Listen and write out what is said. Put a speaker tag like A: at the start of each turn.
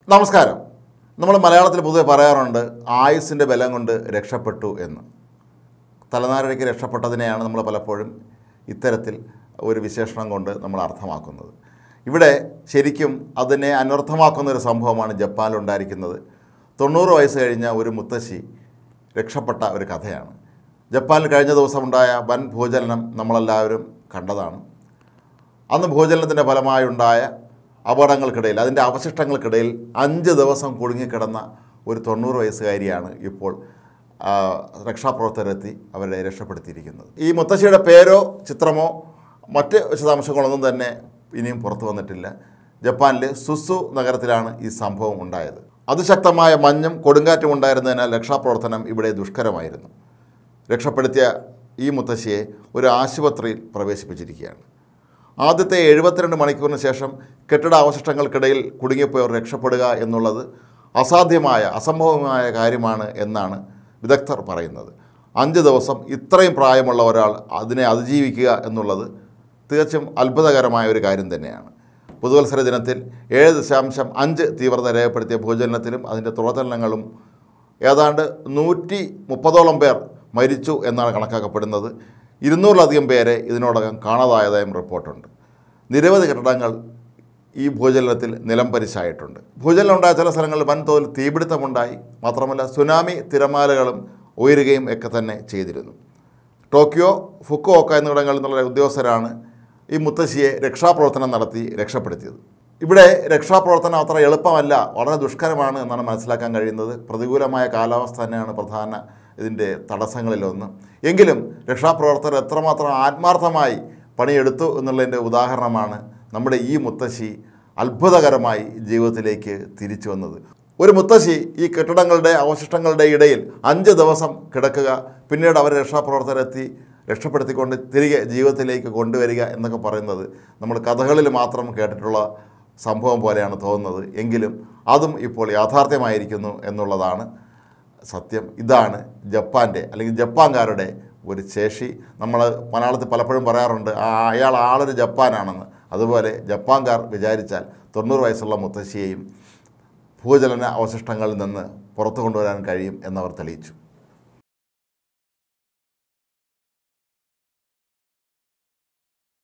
A: നമസ്കാരം. നമ്മൾ മലയാളത്തിൽ പൊതുവെ പറയാറുണ്ട് ആയുസ്സിൻ്റെ ബലം കൊണ്ട് രക്ഷപ്പെട്ടു എന്ന്. തലനാരിഴയ്ക്ക് രക്ഷപ്പെട്ടതിനെയാണ് നമ്മൾ പലപ്പോഴും ഇത്തരത്തിൽ ഒരു വിശേഷണം കൊണ്ട് നമ്മൾ അർത്ഥമാക്കുന്നത്. ഇവിടെ ശരിക്കും അതിനെ അനർത്ഥമാക്കുന്നൊരു സംഭവമാണ് ജപ്പാനിലുണ്ടായിരിക്കുന്നത്. 90 വയസ്സ് കഴിഞ്ഞ ഒരു മുത്തശ്ശി രക്ഷപ്പെട്ട ഒരു കഥയാണ്. ജപ്പാനിൽ കഴിഞ്ഞ ദിവസം ഉണ്ടായ വൻ ഭൂചലനം നമ്മളെല്ലാവരും കണ്ടതാണ്. അന്ന് ഭൂചലനത്തിൻ്റെ ഫലമായുണ്ടായ അപകടങ്ങൾക്കിടയിൽ, അതിൻ്റെ അവശിഷ്ടങ്ങൾക്കിടയിൽ 5 ദിവസം കുടുങ്ങിക്കിടന്ന ഒരു 90 വയസ്സുകാരിയാണ് ഇപ്പോൾ രക്ഷാപ്രവർത്തകരെത്തി അവരെ രക്ഷപ്പെടുത്തിയിരിക്കുന്നത്. ഈ മുത്തശ്ശിയുടെ പേരോ ചിത്രമോ മറ്റ് വിശദാംശങ്ങളൊന്നും തന്നെ ഇനിയും പുറത്തു വന്നിട്ടില്ല. ജപ്പാനിലെ സുസു നഗരത്തിലാണ് ഈ സംഭവം ഉണ്ടായത്. അതിശക്തമായ മഞ്ഞും കൊടുങ്കാറ്റും ഉണ്ടായിരുന്നതിനാൽ രക്ഷാപ്രവർത്തനം ഇവിടെ ദുഷ്കരമായിരുന്നു. രക്ഷപ്പെടുത്തിയ ഈ മുത്തശ്ശിയെ ഒരു ആശുപത്രിയിൽ പ്രവേശിപ്പിച്ചിരിക്കുകയാണ്. ആദ്യത്തെ 72 മണിക്കൂറിന് ശേഷം കെട്ടിടാവശിഷ്ടങ്ങൾക്കിടയിൽ കുടുങ്ങിപ്പോയവർ രക്ഷപ്പെടുക എന്നുള്ളത് അസംഭവമായ കാര്യമാണ് എന്നാണ് വിദഗ്ധർ പറയുന്നത്. 5 ദിവസം ഇത്രയും പ്രായമുള്ള ഒരാൾ അതിനെ അതിജീവിക്കുക എന്നുള്ളത് തീർച്ചയായും അത്ഭുതകരമായ ഒരു കാര്യം തന്നെയാണ്. പുതുവത്സര ദിനത്തിൽ 7.5 തീവ്രത രേഖപ്പെടുത്തിയ ഭൂചലനത്തിലും അതിൻ്റെ തുടർചലനങ്ങളും ഏതാണ്ട് 130ഓളം പേർ മരിച്ചു എന്നാണ് കണക്കാക്കപ്പെടുന്നത്. 200ലധികം പേരെ ഇതിനോടകം കാണാതായതായും റിപ്പോർട്ടുണ്ട്. നിരവധി കെട്ടിടങ്ങൾ ഈ ഭൂചലനത്തിൽ നിലംപരിശായിട്ടുണ്ട്. ഭൂചലനം ഉണ്ടായ ചില സ്ഥലങ്ങളിൽ വൻതോതിൽ തീപിടുത്തമുണ്ടായി. മാത്രമല്ല സുനാമി തിരമാലകളും ഉയരുകയും ഒക്കെ തന്നെ ചെയ്തിരുന്നു. ടോക്കിയോ, ഫുക്കുഓക്ക എന്നിവിടങ്ങളിൽ നിന്നുള്ള ഉദ്യോഗസ്ഥരാണ് ഈ മുത്തശ്ശിയെ രക്ഷാപ്രവർത്തനം നടത്തി രക്ഷപ്പെടുത്തിയത്. ഇവിടെ രക്ഷാപ്രവർത്തനം അത്ര എളുപ്പമല്ല, വളരെ ദുഷ്കരമാണ് എന്നാണ് മനസ്സിലാക്കാൻ കഴിയുന്നത്. പ്രതികൂലമായ കാലാവസ്ഥ തന്നെയാണ് പ്രധാന ഇതിൻ്റെ തടസ്സങ്ങളിലൊന്ന്. എങ്കിലും രക്ഷാപ്രവർത്തകർ എത്രമാത്രം ആത്മാർത്ഥമായി പണിയെടുത്തു എന്നുള്ളതിൻ്റെ ഉദാഹരണമാണ് നമ്മുടെ ഈ മുത്തശ്ശി അത്ഭുതകരമായി ജീവിതത്തിലേക്ക് തിരിച്ചു വന്നത്. ഒരു മുത്തശ്ശി ഈ കെട്ടിടങ്ങളുടെ അവശിഷ്ടങ്ങളുടെ ഇടയിൽ 5 ദിവസം കിടക്കുക, പിന്നീട് അവരെ രക്ഷാപ്രവർത്തകരെത്തി രക്ഷപ്പെടുത്തിക്കൊണ്ട് തിരികെ ജീവിതത്തിലേക്ക് കൊണ്ടുവരിക എന്നൊക്കെ പറയുന്നത് നമ്മൾ കഥകളിൽ മാത്രം കേട്ടിട്ടുള്ള സംഭവം പോലെയാണ് തോന്നുന്നത്. എങ്കിലും അതും ഇപ്പോൾ യാഥാർത്ഥ്യമായിരിക്കുന്നു എന്നുള്ളതാണ് സത്യം. ഇതാണ് ജപ്പാൻ്റെ അല്ലെങ്കിൽ ജപ്പാൻകാരുടെ ഒരു ശേഷി. നമ്മൾ മലയാളത്തിൽ പലപ്പോഴും പറയാറുണ്ട് ആളൊരു ജപ്പാനാണെന്ന്. അതുപോലെ ജപ്പാൻകാർ വിചാരിച്ചാൽ 90 വയസ്സുള്ള മുത്തശ്ശിയെയും ഭൂചലന അവശിഷ്ടങ്ങളിൽ നിന്ന് പുറത്തു കൊണ്ടുവരാൻ കഴിയും എന്നവർ തെളിയിച്ചു.